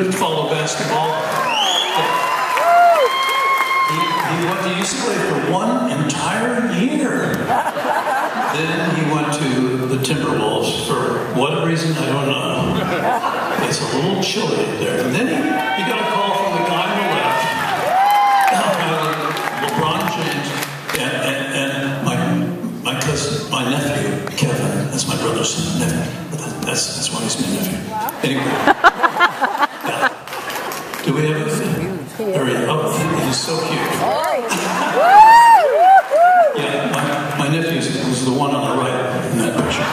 couldn't follow basketball. He used to play for 1 entire year. Then he went to the Timberwolves for what reason, I don't know. It's a little chilly there. And then he got a call from the guy on the left, LeBron James, and my cousin, my nephew, Kevin. That's my brother's nephew. That's why he's my nephew. Anyway. Yeah. Do we have a... Oh, he's so cute. Yeah, my nephew was the one on the right in that picture.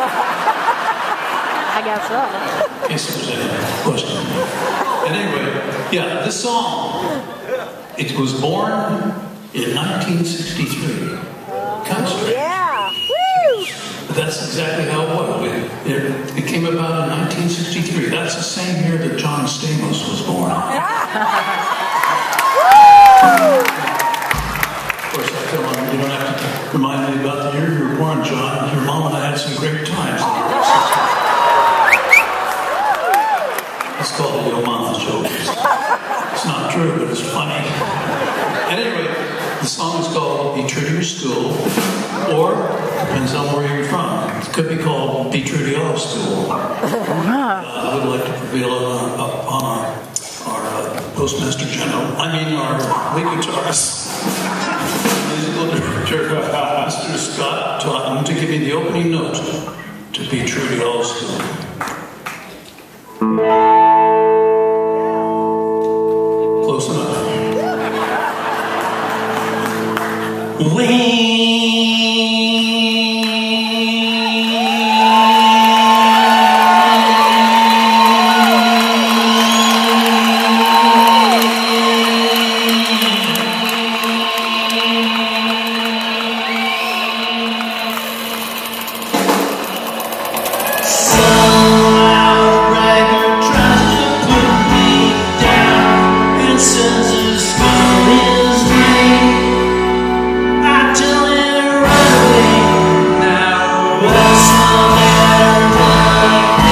I guess so. In case there was any question. And anyway, yeah, this song, it was born in 1963. Kind of strange. Yeah. Woo! But that's exactly how it was. It came about in 1963. That's the same year that John Stamos was born. Of course, I tell him, you don't have to remind me about the year you were born, John. Your mom and I had some great times. It's called the Yo Mama joke. It's not true, but it's funny. And anyway, the song is called Be True to Your School, or depends on where you're from. It could be called Be True to Your School. I would like to prevail on our Postmaster General, our lead guitarist, musical director, Mr. Scott Totten, to give me the opening note to Be True to Your School. Close enough.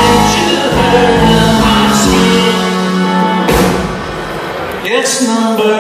It's number